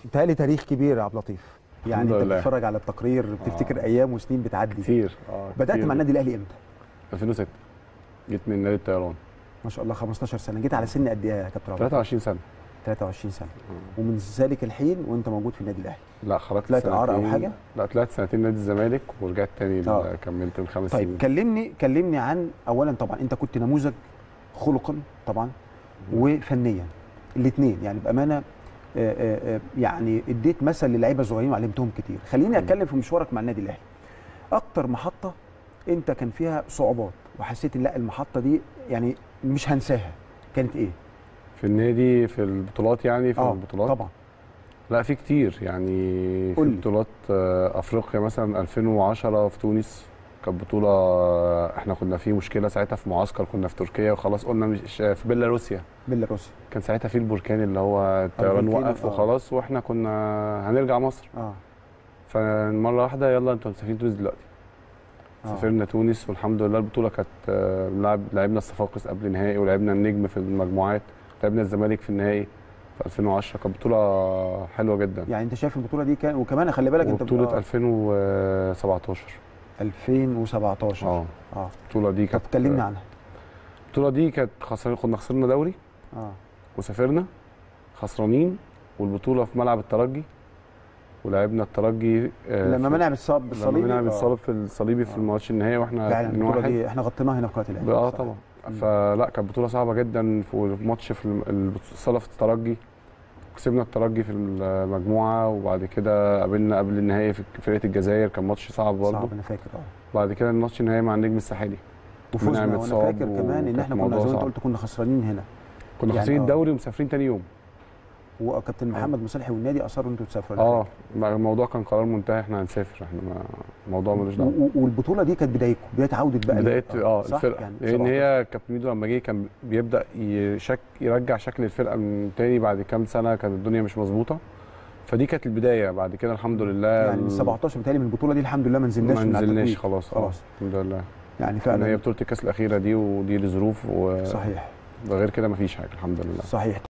بيتهيألي تاريخ كبير يا عبد اللطيف. يعني انت بتتفرج على التقرير بتفتكر ايام وسنين بتعدي كتير. بدأت مع النادي الاهلي امتى؟ 2006 جيت من نادي الطيران. ما شاء الله 15 سنه. جيت على سن قد ايه يا كابتن عبد اللطيف؟ 23 سنه. 23 سنه. ومن ذلك الحين وانت موجود في النادي الاهلي؟ لا خرجت طلعت اعاره او حاجه؟ لا طلعت سنتين نادي الزمالك ورجعت تاني كملت ال5 سنين. طيب كلمني عن اولا طبعا انت كنت نموذج خلقا طبعا وفنيا الاثنين، يعني بامانه يعني اديت مثل للعيبه الصغيرين وعلمتهم كتير. خليني اتكلم في مشوارك مع النادي الاهلي. اكتر محطه انت كان فيها صعوبات وحسيت ان لا المحطه دي يعني مش هنساها، كانت ايه؟ في النادي في البطولات يعني في البطولات طبعا. لا في كتير يعني. في بطولات افريقيا مثلا 2010 في تونس كانت بطوله احنا كنا في مشكله ساعتها في معسكر، كنا في تركيا وخلاص قلنا مش في بيلاروسيا. كان ساعتها في البركان اللي هو الطيران وقف وخلاص واحنا كنا هنرجع مصر. فمره واحده يلا انتوا مسافرين تونس دلوقتي. سافرنا تونس والحمد لله البطوله كانت لعبنا الصفاقس قبل النهائي ولعبنا النجم في المجموعات، لعبنا الزمالك في النهائي في 2010. كانت بطوله حلوه جدا. يعني انت شايف البطوله دي كان وكمان خلي بالك انت بطوله 2017 البطوله دي كانت. اتكلمنا عنها. البطوله دي كانت كنا خسرنا دوري وسافرنا خسرانين، والبطوله في ملعب الترجي ولعبنا الترجي لما منع بالصليبي. لما منع بالصليب في الصليبي في الماتش النهائي واحنا فعلا البطوله دي احنا غطيناها هنا في قناه الاهلي. طبعا. فلا كانت بطوله صعبه جدا. في ماتش في الصاله في الترجي كسبنا الترجي في المجموعه، وبعد كده قابلنا قبل النهائي في فرقه الجزائر، كان ماتش صعب برضه. صعب انا فاكر. بعد كده الماتش النهائي مع النجم الساحلي وفزنا. وانا فاكر كمان ان احنا كنا زي ما انت قلت كنا خسرانين هنا. كنا خاسرين الدوري ومسافرين تاني يوم. وكابتن محمد مصالحي والنادي اصروا انتوا تسافروا. الموضوع كان قرار منتهي، احنا هنسافر، احنا الموضوع ملوش دعوه. والبطوله دي كانت بدايتكم، بدايه عوده بقى الفرقه يعني لان هي كابتن ميدو لما جه كان بيبدا يرجع شكل الفرقه من تاني بعد كام سنه كانت الدنيا مش مظبوطه، فدي كانت البدايه. بعد كده الحمد لله يعني من 17 بتهيألي من البطوله دي الحمد لله ما نزلناش خلاص الحمد لله. يعني فعلا هي بطوله الكاس الاخيره دي ودي لظروف صحيح. غير كده مفيش حاجه الحمد لله. صحيح.